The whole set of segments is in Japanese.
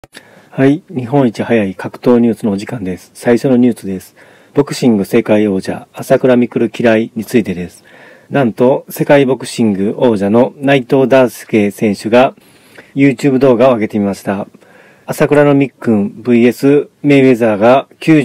はい。日本一早い格闘ニュースのお時間です。最初のニュースです。ボクシング世界王者、朝倉未来嫌いについてです。なんと、世界ボクシング王者の内藤大輔選手が YouTube 動画を上げてみました。朝倉のみっくん VS メイウェザーが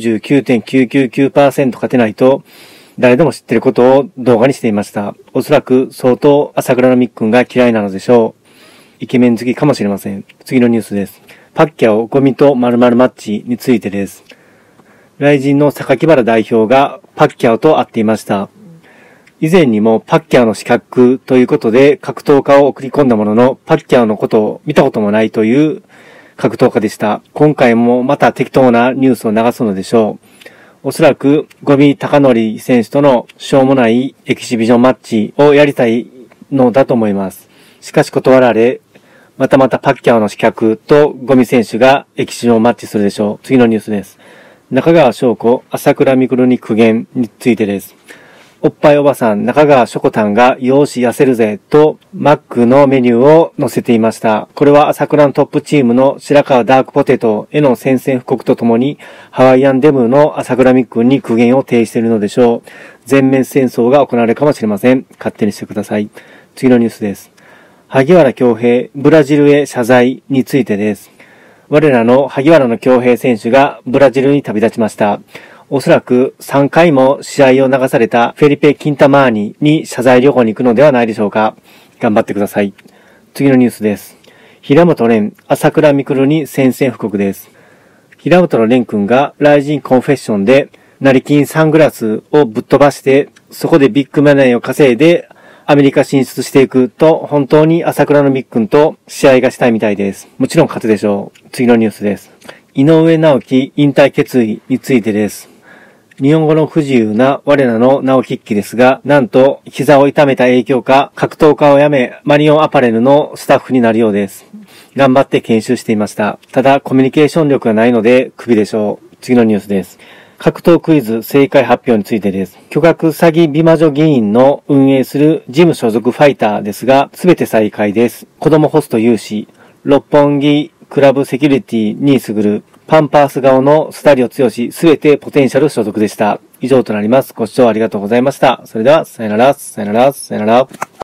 99.999% 勝てないと、誰でも知っていることを動画にしていました。おそらく相当朝倉のみっくんが嫌いなのでしょう。イケメン好きかもしれません。次のニュースです。パッキャオゴミと〇〇マッチについてです。ライジンの榊原代表がパッキャオと会っていました。以前にもパッキャオの資格ということで格闘家を送り込んだものの、パッキャオのことを見たこともないという格闘家でした。今回もまた適当なニュースを流すのでしょう。おそらくゴミ高則選手とのしょうもないエキシビジョンマッチをやりたいのだと思います。しかし断られ、またパッキャオの資格とゴミ選手がエキシビジョンマッチするでしょう。次のニュースです。中川翔子、朝倉未来に苦言についてです。おっぱいおばさん中川しょこたんがよーし痩せるぜとマックのメニューを載せていました。これは朝倉のトップチームの白川ダークポテトへの宣戦布告とともにハワイアンデムの朝倉未来に苦言を呈しているのでしょう。全面戦争が行われるかもしれません。勝手にしてください。次のニュースです。萩原恭平、ブラジルへ謝罪についてです。我らの萩原の恭平選手がブラジルに旅立ちました。おそらく3回も試合を流されたフェリペ・キンタマーニに謝罪旅行に行くのではないでしょうか。頑張ってください。次のニュースです。平本蓮、朝倉未来に宣戦布告です。平本の蓮くんがライジンコンフェッションで成金サングラスをぶっ飛ばしてそこでビッグマネーを稼いでアメリカ進出していくと本当に朝倉のみっくんと試合がしたいみたいです。もちろん勝つでしょう。次のニュースです。井上直樹引退決意についてです。日本語の不自由な我らの直樹貴ですが、なんと膝を痛めた影響か格闘家を辞めマリオンアパレルのスタッフになるようです。頑張って研修していました。ただコミュニケーション力がないのでクビでしょう。次のニュースです。格闘クイズ正解発表についてです。巨額詐欺美魔女議員の運営するジム所属ファイターですが、すべて再開です。子供ホスト有志、六本木クラブセキュリティにすぐる、パンパース顔のスタリオ強し、すべてポテンシャル所属でした。以上となります。ご視聴ありがとうございました。それでは、さよなら、さよなら、さよなら。